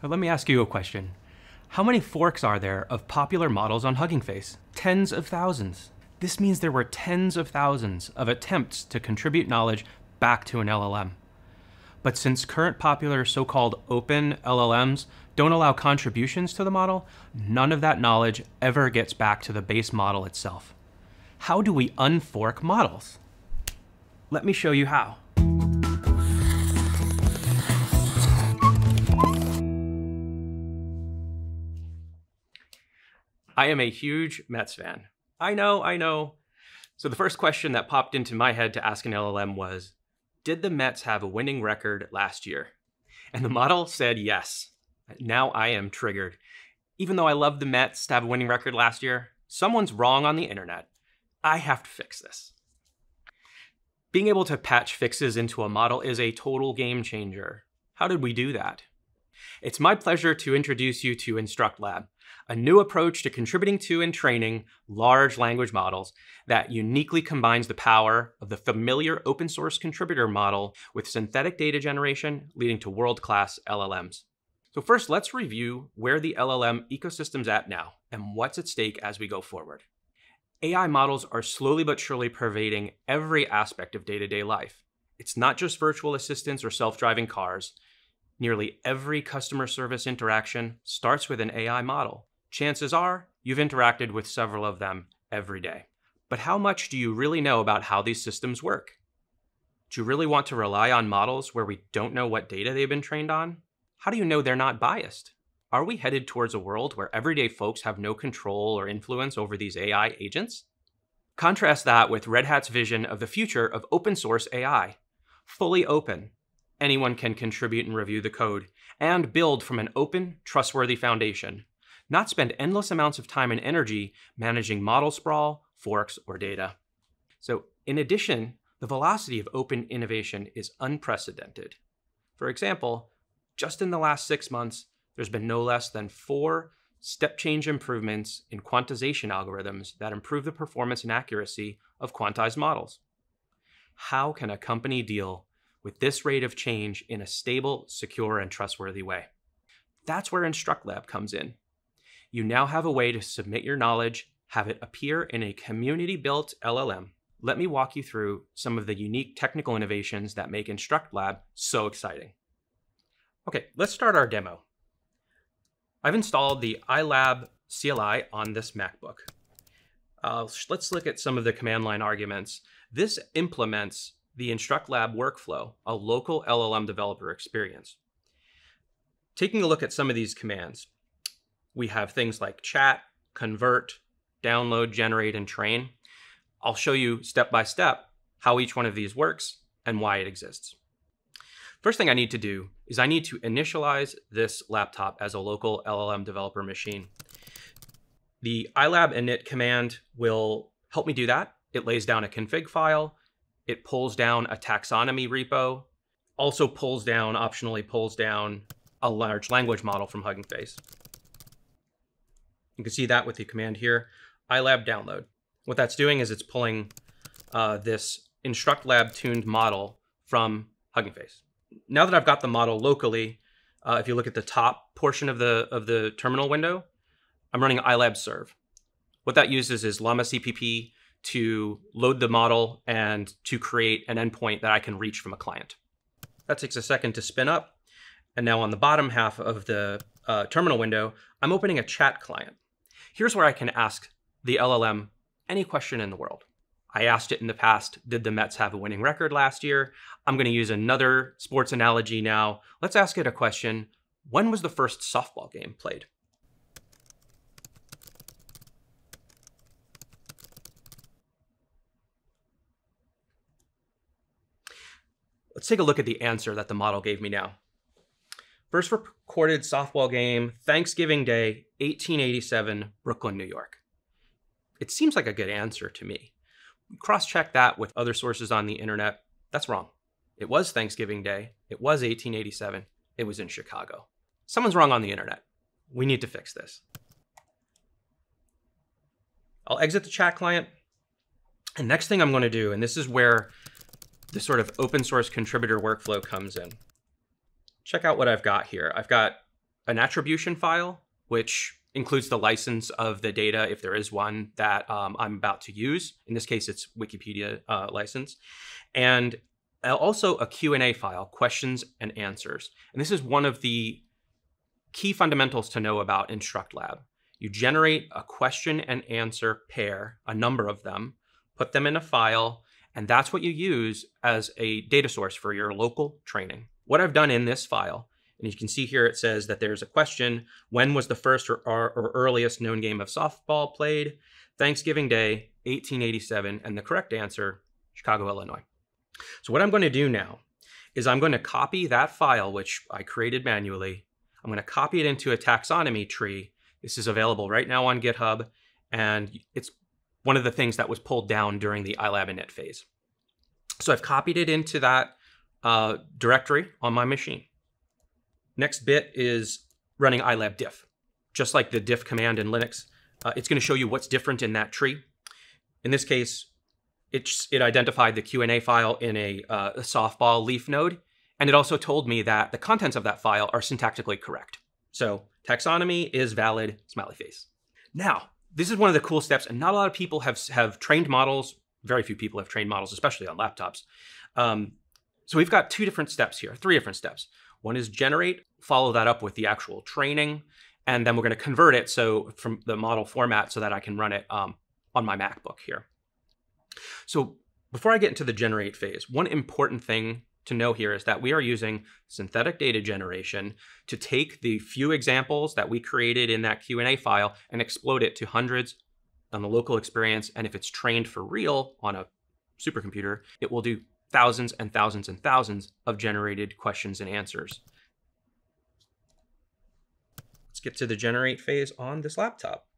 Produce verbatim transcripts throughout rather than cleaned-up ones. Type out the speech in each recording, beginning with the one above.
But let me ask you a question. How many forks are there of popular models on Hugging Face? Tens of thousands. This means there were tens of thousands of attempts to contribute knowledge back to an L L M. But since current popular so-called open L L Ms don't allow contributions to the model, none of that knowledge ever gets back to the base model itself. How do we unfork models? Let me show you how. I am a huge Mets fan. I know, I know. So the first question that popped into my head to ask an L L M was, did the Mets have a winning record last year? And the model said yes. Now I am triggered. Even though I love the Mets to have a winning record last year, someone's wrong on the internet. I have to fix this. Being able to patch fixes into a model is a total game changer. How did we do that? It's my pleasure to introduce you to InstructLab, a new approach to contributing to and training large language models that uniquely combines the power of the familiar open source contributor model with synthetic data generation, leading to world-class L L Ms. So first, let's review where the L L M ecosystem's at now and what's at stake as we go forward. A I models are slowly but surely pervading every aspect of day-to-day life. It's not just virtual assistants or self-driving cars. Nearly every customer service interaction starts with an A I model. Chances are you've interacted with several of them every day. But how much do you really know about how these systems work? Do you really want to rely on models where we don't know what data they've been trained on? How do you know they're not biased? Are we headed towards a world where everyday folks have no control or influence over these A I agents? Contrast that with Red Hat's vision of the future of open source A I. Fully open. Anyone can contribute and review the code, and build from an open, trustworthy foundation, not spend endless amounts of time and energy managing model sprawl, forks, or data. So in addition, the velocity of open innovation is unprecedented. For example, just in the last six months, there's been no less than four step change improvements in quantization algorithms that improve the performance and accuracy of quantized models. How can a company deal with this rate of change in a stable, secure, and trustworthy way? That's where InstructLab comes in. You now have a way to submit your knowledge, have it appear in a community-built L L M. Let me walk you through some of the unique technical innovations that make InstructLab so exciting. Okay, let's start our demo. I've installed the iLab C L I on this MacBook. Uh, let's look at some of the command line arguments. This implements the InstructLab workflow, a local L L M developer experience. Taking a look at some of these commands, we have things like chat, convert, download, generate, and train. I'll show you step by step how each one of these works and why it exists. First thing I need to do is I need to initialize this laptop as a local L L M developer machine. The iLab init command will help me do that. It lays down a config file. It pulls down a taxonomy repo, also pulls down, optionally pulls down a large language model from Hugging Face. You can see that with the command here, iLab download. What that's doing is it's pulling uh, this InstructLab tuned model from Hugging Face. Now that I've got the model locally, uh, if you look at the top portion of the, of the terminal window, I'm running iLab serve. What that uses is llama C P P to load the model and to create an endpoint that I can reach from a client. That takes a second to spin up. And now on the bottom half of the uh, terminal window, I'm opening a chat client. Here's where I can ask the L L M any question in the world. I asked it in the past, did the Mets have a winning record last year? I'm going to use another sports analogy now. Let's ask it a question. When was the first softball game played? Let's take a look at the answer that the model gave me now. First recorded softball game, Thanksgiving Day, eighteen eighty-seven, Brooklyn, New York. It seems like a good answer to me. Cross-check that with other sources on the internet. That's wrong. It was Thanksgiving Day. It was eighteen eighty-seven. It was in Chicago. Someone's wrong on the internet. We need to fix this. I'll exit the chat client. And next thing I'm going to do, and this is where the sort of open source contributor workflow comes in. Check out what I've got here. I've got an attribution file, which includes the license of the data, if there is one, that um, I'm about to use. In this case, it's Wikipedia uh, license. And also a Q and A file, questions and answers. And this is one of the key fundamentals to know about InstructLab. You generate a question and answer pair, a number of them, put them in a file, and that's what you use as a data source for your local training. What I've done in this file, and you can see here it says that there's a question: when was the first or, or, or earliest known game of softball played? Thanksgiving Day, eighteen eighty-seven, and the correct answer, Chicago, Illinois. So what I'm going to do now is I'm going to copy that file, which I created manually. I'm going to copy it into a taxonomy tree. This is available right now on GitHub, and it's one of the things that was pulled down during the iLab init phase. So I've copied it into that uh, directory on my machine. Next bit is running iLab diff. Just like the diff command in Linux, uh, it's going to show you what's different in that tree. In this case, it, it identified the Q and A file in a, uh, a softball leaf node, and it also told me that the contents of that file are syntactically correct. So taxonomy is valid, smiley face. Now, this is one of the cool steps, and not a lot of people have, have trained models. Very few people have trained models, especially on laptops. Um, so we've got two different steps here, three different steps. One is generate, follow that up with the actual training, and then we're going to convert it so from the model format so that I can run it um, on my MacBook here. So before I get into the generate phase, one important thing to know here is that we are using synthetic data generation to take the few examples that we created in that Q and A file and explode it to hundreds on the local experience. And if it's trained for real on a supercomputer, it will do thousands and thousands and thousands of generated questions and answers. Let's get to the generate phase on this laptop.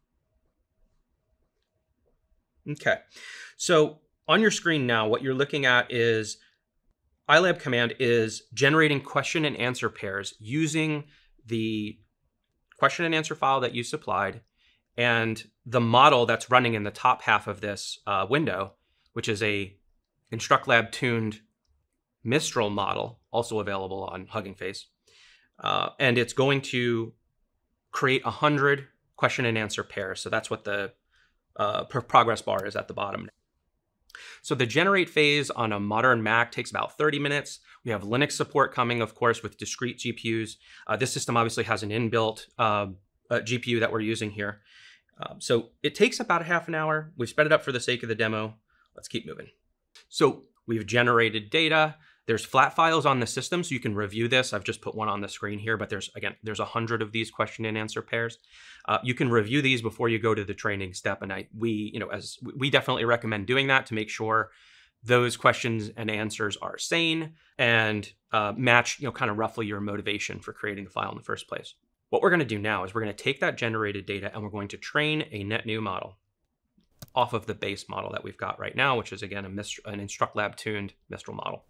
Okay, so on your screen now, what you're looking at is iLab command is generating question and answer pairs using the question and answer file that you supplied and the model that's running in the top half of this uh, window, which is a InstructLab tuned Mistral model, also available on Hugging Face. Uh, and it's going to create one hundred question and answer pairs. So that's what the uh, progress bar is at the bottom. So the generate phase on a modern Mac takes about thirty minutes. We have Linux support coming, of course, with discrete G P Us. Uh, this system obviously has an inbuilt uh, uh, G P U that we're using here. Uh, so it takes about a half an hour. We've sped it up for the sake of the demo. Let's keep moving. So we've generated data. There's flat files on the system, so you can review this. I've just put one on the screen here, but there's, again, there's a hundred of these question and answer pairs. Uh, you can review these before you go to the training step, and I, we, you know, as we definitely recommend doing that to make sure those questions and answers are sane and uh, match, you know, kind of roughly your motivation for creating the file in the first place. What we're going to do now is we're going to take that generated data and we're going to train a net new model off of the base model that we've got right now, which is, again, a Mist- an InstructLab tuned Mistral model.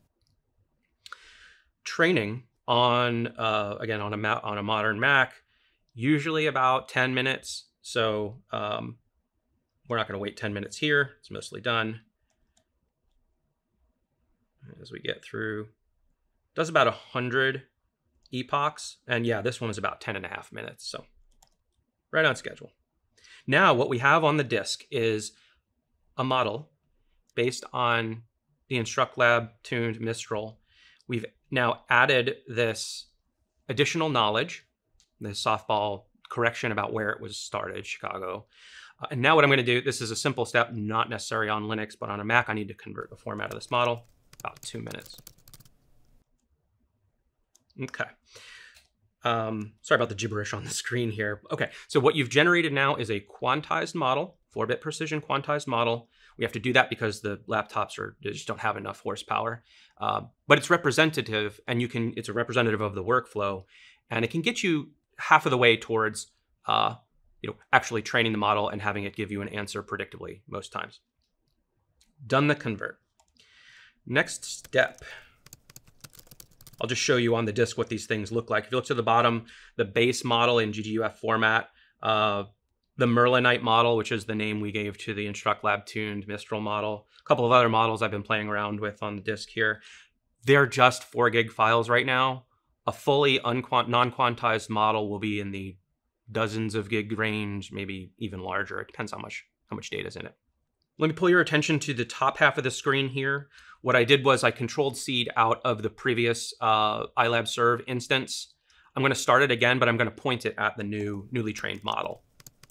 Training on, uh, again, on a, on a modern Mac, usually about ten minutes. So um, we're not going to wait ten minutes here. It's mostly done. As we get through, does about one hundred epochs. And yeah, this one is about ten and a half minutes. So right on schedule. Now what we have on the disk is a model based on the InstructLab tuned Mistral. We've now added this additional knowledge, the softball correction about where it was started, Chicago. Uh, and now what I'm going to do, this is a simple step, not necessary on Linux, but on a Mac, I need to convert the format of this model. About two minutes. Okay. Um, sorry about the gibberish on the screen here. Okay, so what you've generated now is a quantized model, four bit precision quantized model. We have to do that because the laptops are just don't have enough horsepower. Uh, but it's representative, and you can it's a representative of the workflow, and it can get you half of the way towards uh, you know, actually training the model and having it give you an answer predictably most times. Done the convert. Next step. I'll just show you on the disk what these things look like. If you look to the bottom, the base model in G G U F format, uh, the Merlinite model, which is the name we gave to the InstructLab tuned Mistral model, a couple of other models I've been playing around with on the disk here. They're just four gig files right now. A fully unquant- non-quantized model will be in the dozens of gig range, maybe even larger. It depends how much, how much data is in it. Let me pull your attention to the top half of the screen here. What I did was I controlled C'd out of the previous uh, iLab Serve instance. I'm going to start it again, but I'm going to point it at the new, newly trained model.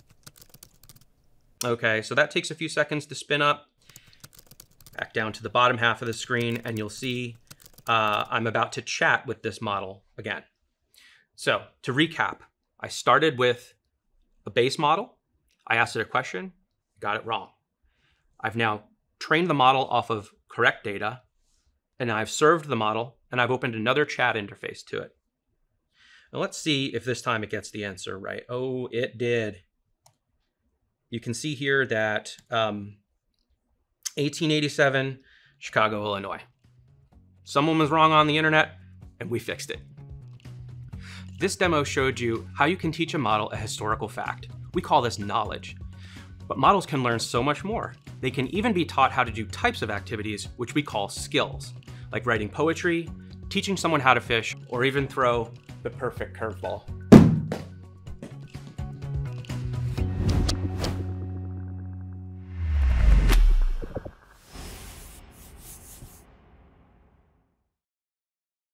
Okay, so that takes a few seconds to spin up. Back down to the bottom half of the screen, and you'll see uh, I'm about to chat with this model again. So to recap, I started with a base model. I asked it a question, got it wrong. I've now trained the model off of correct data, and I've served the model, and I've opened another chat interface to it. Now let's see if this time it gets the answer right. Oh, it did. You can see here that um, eighteen eighty-seven, Chicago, Illinois. Someone was wrong on the internet, and we fixed it. This demo showed you how you can teach a model a historical fact. We call this knowledge. But models can learn so much more. They can even be taught how to do types of activities, which we call skills, like writing poetry, teaching someone how to fish, or even throw the perfect curveball.